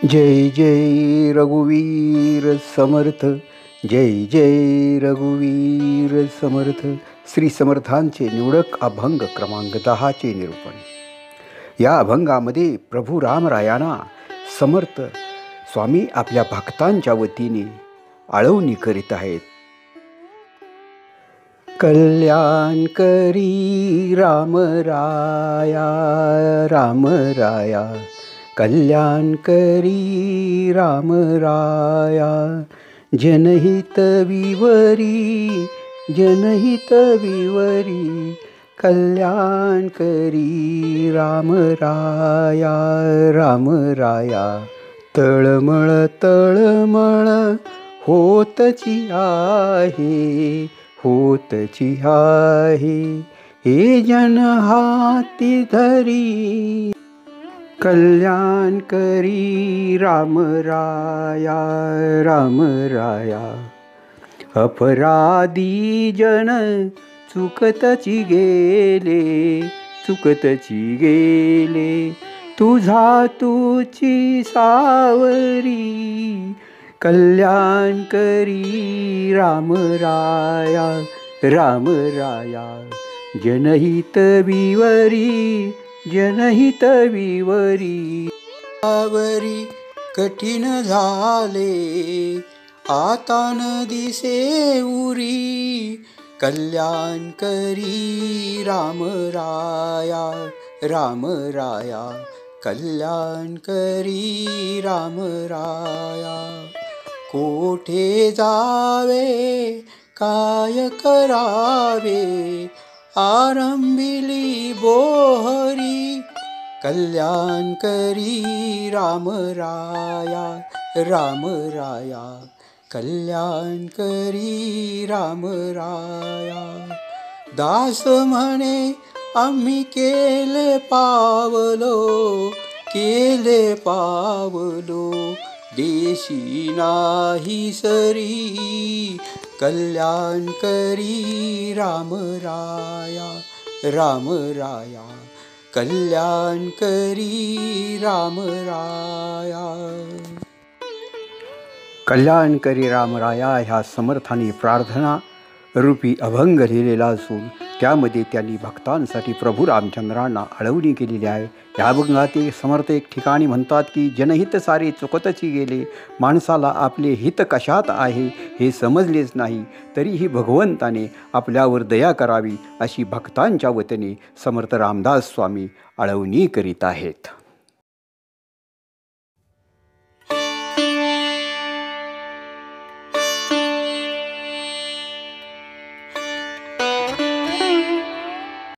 जय जय रघुवीर समर्थ, जय जय रघुवीर समर्थ. श्री समर्थांचे निवडक अभंग क्रमांक 10 चे निरूपण. या अभंगामध्ये प्रभू रामरायांना समर्थ स्वामी आपल्या भक्तांच्या वतीने आळवणी करीत आहेत. कल्याण करी रामराया, रामराया कल्याण करी रामराया. जनहित विवरी, जनहित विवरी कल्याण करी रामराया, रामराया. तळमळ तळमळ होतची आहे, होतची आहे हे जन हाती धरी. कल्याण करी रामराया, रामराया. अपराधी जन चुकतची गेले, चुकतची गेले तुझा तुची सावरी. कल्याण करी रामराया, रामराया. जनहित विवरी, जनहित विवरी. आवरी कठीण झाले आता न दिसे उरी. कल्याण करी रामराया, रामराया. कल्याण करी रामराया. कोठे जावे काय करावे आरंभिली बोहरी. कल्याण करी रामराया, रामराया. कल्याण करी रामराया. दास म्हणे आम्ही केले पावलो, केले पावलो देशी नाही सरी. कल्याण करी रामराया, रामराया. कल्याण करी रामराया. कल्याण करी रामराया ह्या समर्थाने प्रार्थना रूपी अभंग लिहिलेला असून त्यामध्ये त्यांनी भक्तांसाठी प्रभू रामचंद्रांना आळवणी केलेली आहे. या अभंगात समर्थ एक ठिकाणी म्हणतात की जनहित सारे चुकतची गेले. माणसाला आपले हित कशात आहे हे समजलेच नाही, तरीही भगवंताने आपल्यावर दया करावी अशी भक्तांच्या वतीने समर्थ रामदास स्वामी आळवणी करीत आहेत.